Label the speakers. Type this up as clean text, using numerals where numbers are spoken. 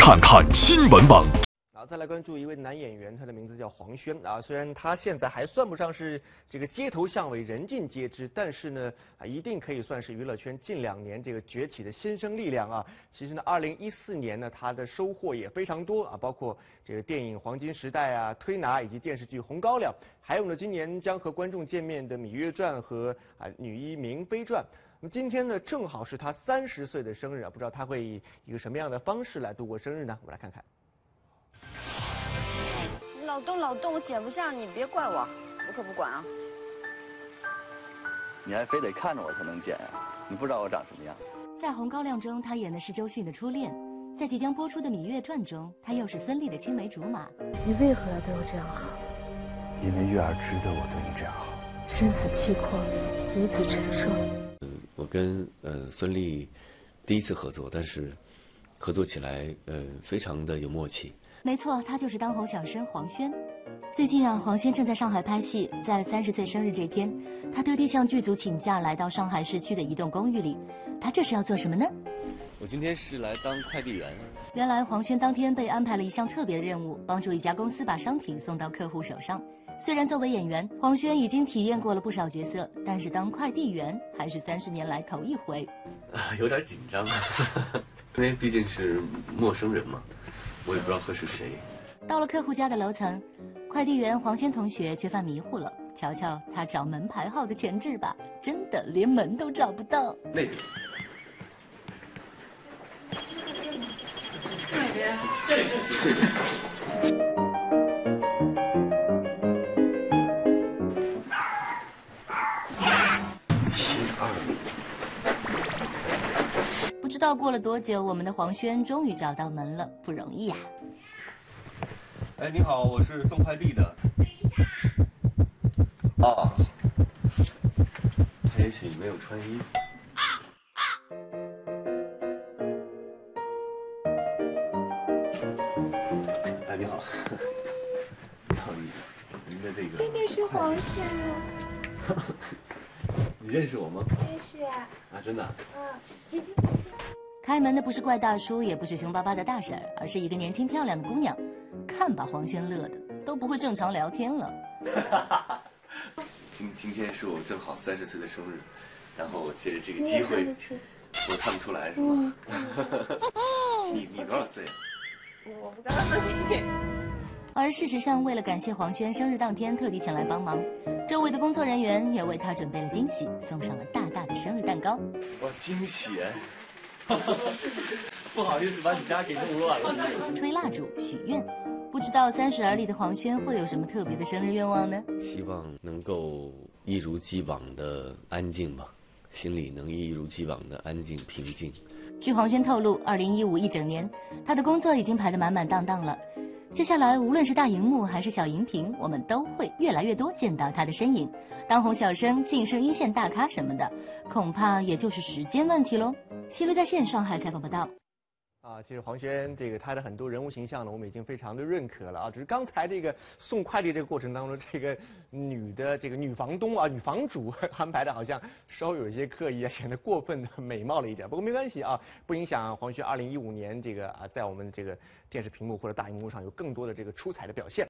Speaker 1: 看看新闻网。
Speaker 2: 再来关注一位男演员，他的名字叫黄轩啊。虽然他现在还算不上是这个街头巷尾人尽皆知，但是呢，一定可以算是娱乐圈近2年这个崛起的新生力量啊。其实呢，2014年呢，他的收获也非常多啊，包括这个电影《黄金时代》啊、《推拿》以及电视剧《红高粱》，还有呢，今年将和观众见面的《芈月传》和《女医明妃传》。那么今天呢，正好是他30岁的生日啊，不知道他会以一个什么样的方式来度过生日呢？我们来看看。
Speaker 3: 老动，我剪不下，你别怪我，我可不管啊。
Speaker 4: 你还非得看着我才能剪呀？你不知道我长什么样。
Speaker 5: 在《红高粱》中，他演的是周迅的初恋；在即将播出的《芈月传》中，他又是孙俪的青梅竹马。
Speaker 6: 你为何要对我这样好？
Speaker 7: 因为月儿值得我对你这样好。
Speaker 6: 生死契阔，彼此承受。
Speaker 8: 我跟孙俪第一次合作，但是合作起来非常的有默契。
Speaker 5: 没错，他就是当红小生黄轩。最近啊，黄轩正在上海拍戏，在30岁生日这天，他特地向剧组请假，来到上海市区的一栋公寓里。他这是要做什么呢？
Speaker 8: 我今天是来当快递员。
Speaker 5: 原来黄轩当天被安排了一项特别的任务，帮助一家公司把商品送到客户手上。虽然作为演员，黄轩已经体验过了不少角色，但是当快递员还是30年来头一回。
Speaker 8: 有点紧张，因为毕竟是陌生人嘛，我也不知道会是谁。
Speaker 5: 到了客户家的楼层，快递员黄轩同学却犯迷糊了。瞧瞧他找门牌号的前置吧，真的连门都找不到。
Speaker 8: 那边。
Speaker 9: 那边，这里。
Speaker 5: 不知道过了多久，我们的黄轩终于找到门了，不容易呀。
Speaker 8: 哎，你好，我是送快递的。哦，他也许没有穿衣服。哎，你好，不好意思，您的这个
Speaker 6: 真的是黄轩啊！
Speaker 8: 你认识我吗？
Speaker 6: 认识啊。
Speaker 8: 啊，真的？
Speaker 6: 姐姐。
Speaker 5: 开门的不是怪大叔，也不是凶巴巴的大婶，而是一个年轻漂亮的姑娘。看把黄轩乐的都不会正常聊天了。
Speaker 8: 今天是我正好30岁的生日，然后我借着这个机会，我看不出来是吗？你多少岁啊？
Speaker 6: 我不告诉你。
Speaker 5: 而事实上，为了感谢黄轩生日当天特地前来帮忙，周围的工作人员也为他准备了惊喜，送上了大大的生日蛋糕。
Speaker 8: 哇，惊喜！不好意思，把你家给弄乱了。
Speaker 5: 吹蜡烛许愿，不知道30而立的黄轩会有什么特别的生日愿望呢？
Speaker 8: 希望能够一如既往的安静吧，心里能一如既往的安静平静。
Speaker 5: 据黄轩透露，2015一整年，他的工作已经排得满满当当了。接下来，无论是大荧幕还是小荧屏，我们都会越来越多见到他的身影。当红小生、晋升一线大咖什么的，恐怕也就是时间问题喽。西路在线上海采访报道。
Speaker 2: 其实黄轩他的很多人物形象呢，我们已经非常的认可了啊。只是刚才这个送快递这个过程当中，这个女房东啊、女房主安排的好像稍微有一些刻意啊，显得过分的美貌了一点。不过没关系啊，不影响黄轩2015年在我们这个电视屏幕或者大荧幕上有更多的这个出彩的表现。